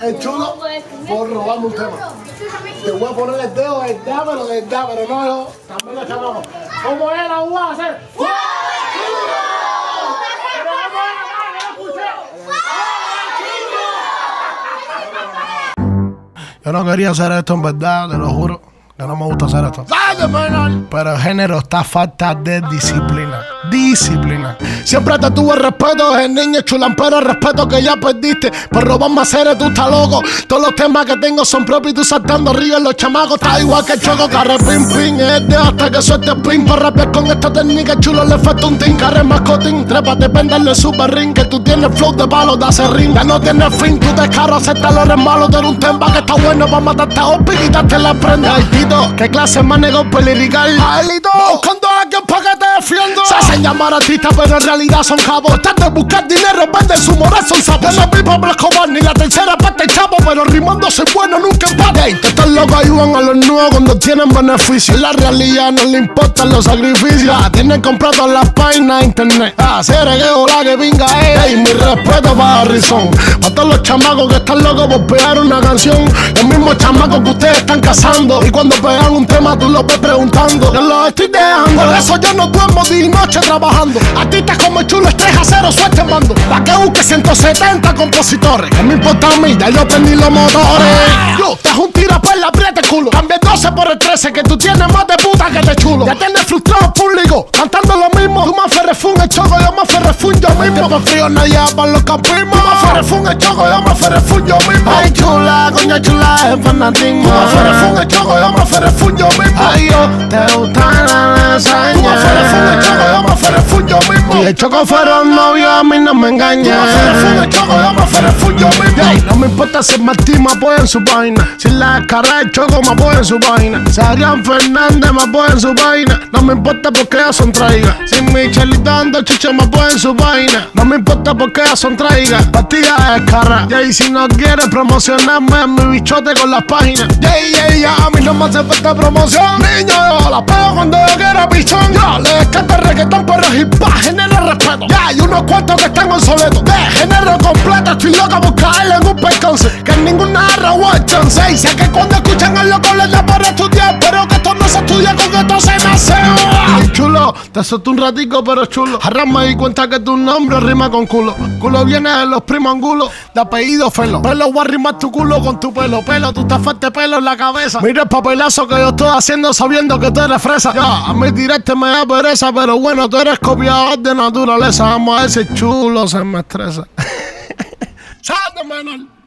el chulo por robarme un tema. Te voy a poner el dedo del da, pero no yo. También lo chamamos. ¿Cómo es la voy a hacer? ¡Fue chulo! Pero ¿cómo es la cara? No escuché. Yo no quería hacer esto en verdad, te lo juro. Que no me gusta hacer esto. Pero el género está a falta de disciplina. Disciplina. Siempre te tuve respeto, el niño chulán, pero el respeto que ya perdiste. Por robarme a hacer, tú estás loco. Todos los temas que tengo son propios y tú saltando arriba en los chamacos. Está igual que el choco, carre pin pin. Es de hasta que suelte el pin. Para rapear con esta técnica, chulo le falta un tin. Carre mascotín, trépate, penderle super ring. Que tú tienes flow de palo, te hace ring. Ya no tienes fin, tú te carro, aceptas los resmalos. Tener un tema que está bueno para matarte a Opi y quitarte la prenda. Ay, Tito, ¿qué clase más negocio lirical? Aelito, buscando a alguien para que te defienda. Se hacen llamar artistas, pero en realidad son cabos. Están de buscar dinero, venden su moral, son sapos. No vi Pablo Escobar ni la tercera parte del chavo, pero rimando soy bueno, nunca empate. Estos locos ayudan a los nuevos cuando tienen beneficios. La realidad no le importan los sacrificios. Tienen comprado las páginas de internet. Hacer regueo, la que pinga y mi respeto para Harrison. Para todos los chamacos que están locos por pegar una canción. Los mismos chamacos que ustedes están cazando. Y cuando pegan un tema tú lo ves preguntando. Yo los estoy dejando. Por eso yo no duermo día y noche trabajando. Artistas como el chulo es 3-0, suerte en mando. Pa' que busque 170 compositores. ¿Qué me importa a mí? Ya yo prendí los motores. Yo te un tiro por la apriete culo. Cambia el 12 por el 13, que tú tienes más de puta que te chulo. Ya tienes frustrado público, cantando lo mismo. Tú más ferrefún el choco, yo más ferrefún yo mismo. Por frío nadie para los campismos. Tú más ferrefún el choco, yo más ferrefún yo mismo. Ay chula, coño chula, es fanatismo. Tú más ferrefún el choco, yo más ferrefún yo mismo. Ay yo, te gusta la lasaña. Tú más ferrefún el choco, yo más ferrefún yo mismo. Y el choco fueron novios, a mí no me engaña. Tú más ferrefún el choco, yo más ferrefún yo mismo. No me importa si Martín me apoya en su vaina. Si la cara del choco me apoya en su vaina. Si Adrián Fernández me apoya en su vaina. No me importa porque ellas son traigas. Si Michelito dando chicha me apoya en su vaina. No me importa porque ellas son traigas. Partida de cara. Y si no quieres promocionarme a mi bichote con las páginas. A mí no me hace falta promoción. Niño, yo la pego cuando yo quiera pichón. Yo le descarto el reggaetón, pero hip hop genera respeto. Ya hay unos cuantos que están obsoletos. De género completo, estoy loca por caerle en un percance. Que en ninguna arroba chance. Y sé que cuando escuchan al loco les da para estudiar, pero que esto no se estudia, con esto se nace. Ay, chulo, te solté un ratico, pero chulo. Ahora me di cuenta que tu nombre rima con culo. Culo viene de los primos angulos, de apellido Felo. Pelo, voy a rimar tu culo con tu pelo. Pelo, tú estás fuerte pelo en la cabeza. Mira el papelazo que yo estoy haciendo sabiendo que tú eres fresa. Ya, a mí directo me da pereza, pero bueno, tú eres copiador de naturaleza. Vamos a ver si chulo se me estresa. ¡Sal de menor!